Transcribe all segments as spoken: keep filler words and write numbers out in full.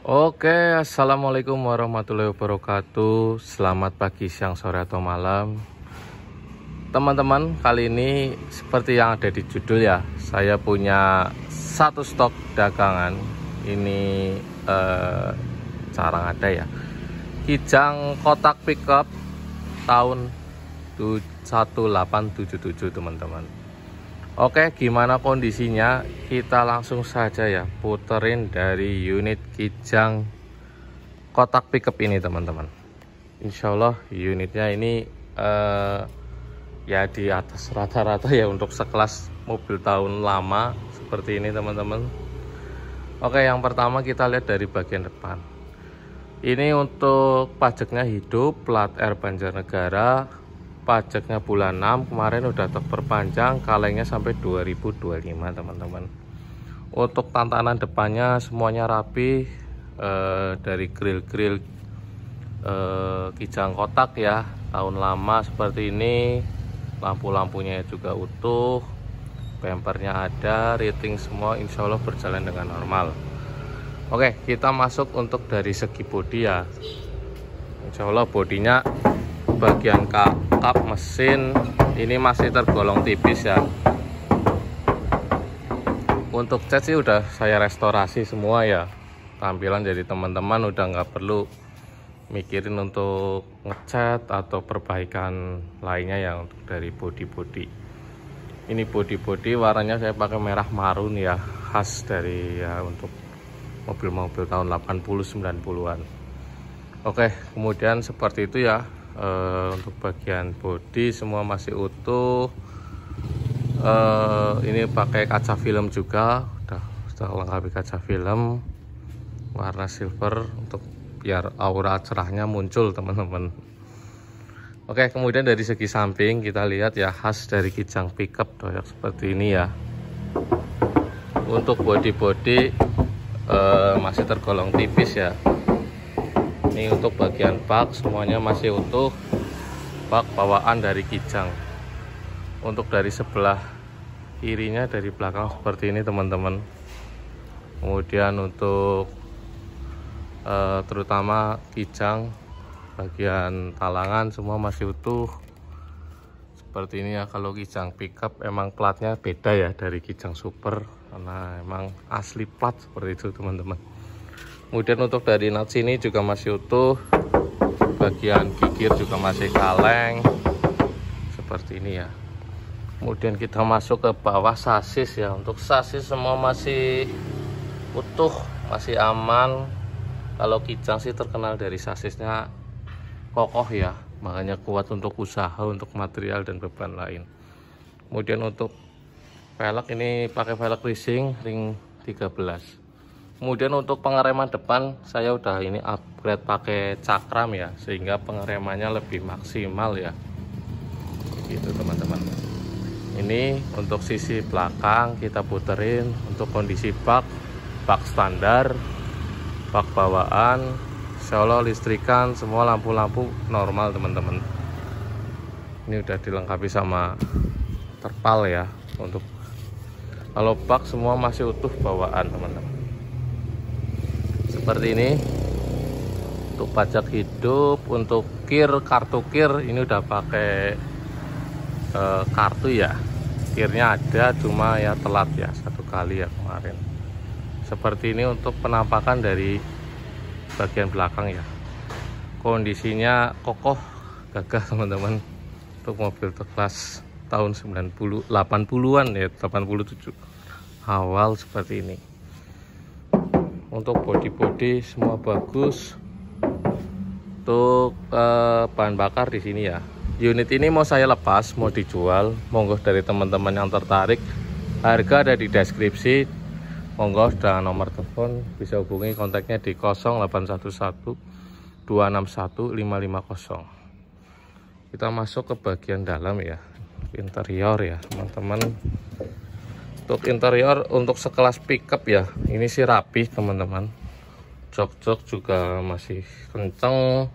Oke, assalamualaikum warahmatullahi wabarakatuh. Selamat pagi, siang, sore, atau malam, teman-teman. Kali ini seperti yang ada di judul ya, saya punya satu stok dagangan. Ini eh, jarang ada ya, Kijang kotak pickup tahun seribu delapan ratus tujuh puluh tujuh, teman-teman. Oke, gimana kondisinya? Kita langsung saja ya puterin dari unit Kijang kotak pickup ini, teman-teman. Insya Allah unitnya ini eh, ya di atas rata-rata ya untuk sekelas mobil tahun lama seperti ini, teman-teman. Oke, yang pertama kita lihat dari bagian depan. Ini untuk pajaknya hidup, plat R Banjarnegara. Pajaknya bulan enam, kemarin udah terperpanjang, kalengnya sampai dua ribu dua puluh lima, teman-teman. Untuk tantanan depannya semuanya rapi, eh, dari grill-grill eh, Kijang kotak ya, tahun lama seperti ini. Lampu-lampunya juga utuh, bempernya ada, rating semua insya Allah berjalan dengan normal. Oke, kita masuk untuk dari segi bodi ya. Insya Allah bodinya bagian kap, kap mesin ini masih tergolong tipis ya. Untuk cat sih udah saya restorasi semua ya. Tampilan jadi teman-teman udah nggak perlu mikirin untuk ngecat atau perbaikan lainnya ya. Untuk dari bodi-bodi ini, bodi-bodi warnanya saya pakai merah marun ya, khas dari ya untuk mobil-mobil tahun delapan puluh sembilan puluhan. Oke, kemudian seperti itu ya. Uh, untuk bagian bodi semua masih utuh. Uh, ini pakai kaca film juga, udah sudah lengkapi kaca film warna silver untuk biar aura cerahnya muncul, teman-teman. Oke, kemudian dari segi samping kita lihat ya, khas dari Kijang pickup doyak seperti ini ya. Untuk bodi-bodi uh, masih tergolong tipis ya. Ini untuk bagian bak semuanya masih utuh, bak bawaan dari Kijang. Untuk dari sebelah kirinya dari belakang seperti ini, teman-teman. Kemudian untuk eh, terutama Kijang bagian talangan semua masih utuh seperti ini ya. Kalau Kijang pickup emang platnya beda ya dari Kijang super, karena emang asli plat seperti itu, teman-teman. Kemudian untuk dari nut sini juga masih utuh, bagian gigir juga masih kaleng seperti ini ya. Kemudian kita masuk ke bawah sasis ya. Untuk sasis semua masih utuh, masih aman. Kalau Kijang sih terkenal dari sasisnya kokoh ya, makanya kuat untuk usaha, untuk material dan beban lain. Kemudian untuk velg ini pakai velg racing ring tiga belas. Kemudian untuk pengereman depan saya udah ini upgrade pakai cakram ya, sehingga pengeremannya lebih maksimal ya. Gitu, teman-teman. Ini untuk sisi belakang kita puterin. Untuk kondisi bak, bak standar, bak bawaan, insya Allah listrikan, semua lampu-lampu normal, teman-teman. Ini udah dilengkapi sama terpal ya. Untuk kalau bak semua masih utuh bawaan, teman-teman. Seperti ini untuk pajak hidup. Untuk kir, kartu kir ini udah pakai e, kartu ya. Kirnya ada, cuma ya telat ya satu kali ya kemarin. Seperti ini untuk penampakan dari bagian belakang ya. Kondisinya kokoh, gagah, teman-teman. Untuk mobil kelas tahun sembilan puluh, delapan puluhan ya, delapan puluh tujuh awal seperti ini. Untuk bodi-bodi semua bagus. Untuk eh, bahan bakar di sini ya. Unit ini mau saya lepas, mau dijual. Monggo dari teman-teman yang tertarik. Harga ada di deskripsi. Monggo dan nomor telepon bisa hubungi, kontaknya di nol delapan satu satu dua enam satu lima lima nol. Kita masuk ke bagian dalam ya, interior ya, teman-teman. Untuk interior untuk sekelas pickup ya, ini sih rapi, teman-teman. Jok-jok juga masih kenceng,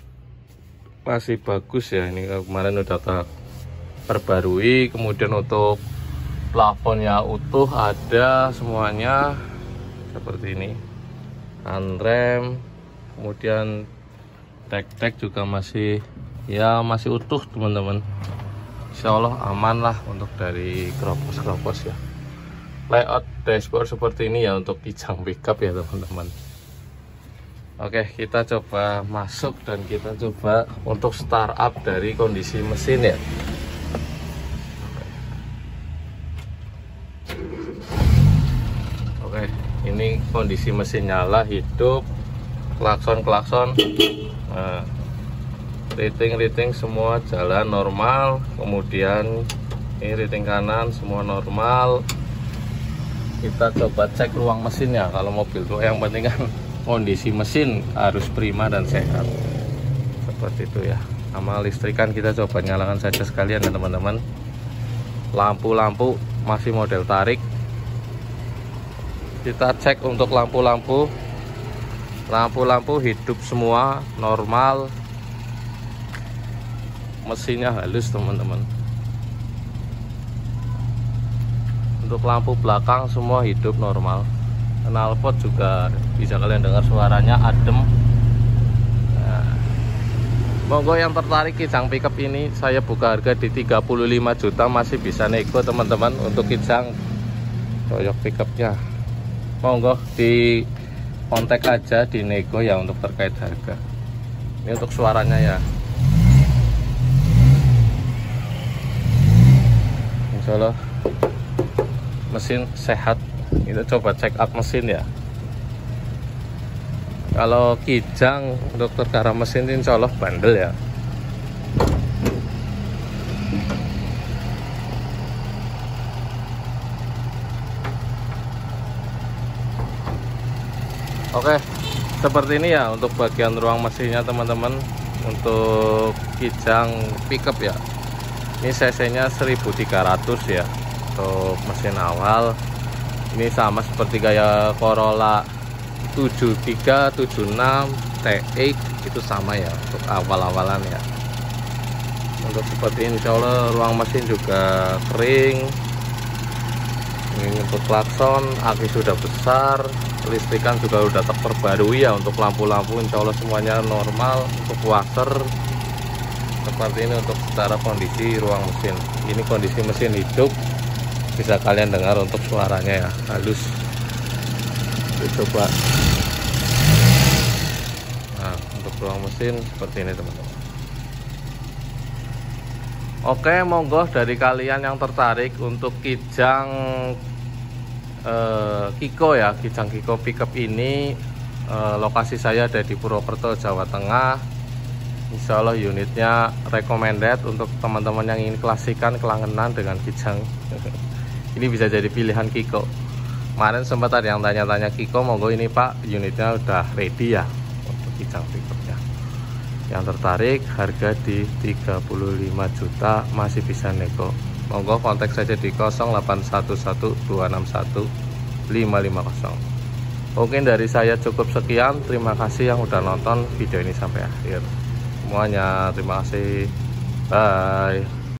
masih bagus ya. Ini kemarin udah tak perbarui. Kemudian untuk plafonnya utuh, ada semuanya seperti ini. handrem, kemudian tek-tek juga masih ya masih utuh teman-teman. Insya Allah aman lah untuk dari keropos-keropos ya. Layout dashboard seperti ini ya untuk Kijang pickup ya teman-teman. Oke, kita coba masuk dan kita coba untuk startup dari kondisi mesin ya. Oke, ini kondisi mesin nyala, hidup, klakson-klakson, nah, rating-rating semua jalan normal. Kemudian ini rating kanan semua normal. Kita coba cek ruang mesin ya. Kalau mobil tuh yang penting kan kondisi mesin harus prima dan sehat, seperti itu ya. Sama listrikan kita coba nyalakan saja sekalian ya teman-teman. Lampu-lampu masih model tarik. Kita cek untuk lampu-lampu. Lampu-lampu hidup semua normal. Mesinnya halus teman-teman. Untuk lampu belakang semua hidup normal. Knalpot juga bisa kalian dengar suaranya adem. Nah, monggo yang tertarik Kijang pickup ini saya buka harga di tiga puluh lima juta, masih bisa nego teman-teman untuk Kijang Toyota pickupnya. Monggo di kontak aja di nego ya untuk terkait harga. Ini untuk suaranya ya. Insya Allah mesin sehat. Kita coba check up mesin ya. Kalau Kijang untuk perkara mesin insya Allah bandel ya. Oke, seperti ini ya untuk bagian ruang mesinnya teman-teman. Untuk Kijang pickup ya, ini cc-nya seribu tiga ratus ya untuk mesin awal. Ini sama seperti kayak Corolla tujuh tiga, tujuh enam, T X itu sama ya untuk awal-awalan ya. Untuk seperti ini insya Allah ruang mesin juga kering. Ini untuk klakson, aki sudah besar, listrikan juga udah terperbarui ya. Untuk lampu-lampu insya Allah semuanya normal. Untuk washer seperti ini untuk secara kondisi ruang mesin. Ini kondisi mesin hidup, bisa kalian dengar untuk suaranya ya, halus. Kita coba. Nah, untuk ruang mesin seperti ini teman-teman. Oke, monggo dari kalian yang tertarik untuk Kijang eh, Kiko ya, Kijang Kiko pickup ini, eh, lokasi saya ada di Purwokerto, Jawa Tengah. Insya Allah unitnya recommended untuk teman-teman yang ingin klasikan kelangenan dengan Kijang. Ini bisa jadi pilihan Kiko. Kemarin sempat ada yang tanya-tanya Kiko, monggo ini Pak, unitnya udah ready ya untuk Kijang pickupnya. Yang tertarik harga di tiga puluh lima juta, masih bisa nego. Monggo kontak saja di nol delapan satu satu dua enam satu lima lima nol. Mungkin dari saya cukup sekian. Terima kasih yang udah nonton video ini sampai akhir. Semuanya terima kasih. Bye.